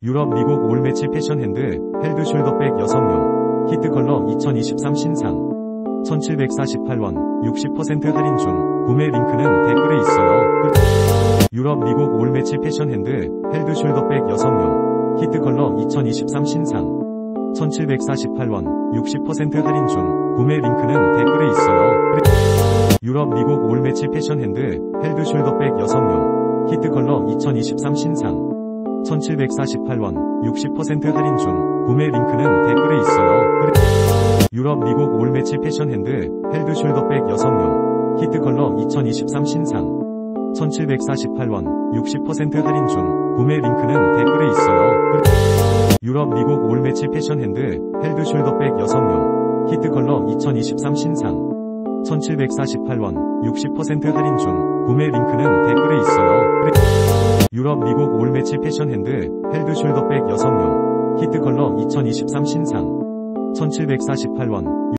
유럽 미국 올매치 패션 핸드 헬드 숄더백 여성용 히트 컬러 2023 신상 1748원 60% 할인 중 구매 링크는 댓글에 있어요. 유럽 미국 올매치 패션 핸드 헬드 숄더백 여성용 히트 컬러 2023 신상 1748원 60% 할인 중 구매 링크는 댓글에 있어요. 유럽 미국 올매치 패션 핸드 헬드 숄더백 여성용 히트 컬러 2023 신상 1748원 60% 할인 중 구매 링크는 댓글에 있어요. 유럽 미국 올매치 패션 핸드 헬드 숄더백 여성용 히트 컬러 2023 신상 1748원 60% 할인 중 구매 링크는 댓글에 있어요. 유럽 미국 올매치 패션 핸드 헬드 숄더백 여성용 히트 컬러 2023 신상 1748원 60% 할인 중 구매 링크는 댓글에 있어요. 유럽 미국 올매치 패션 핸드 헬드 숄더백 여성용 히트 컬러 2023 신상 1748원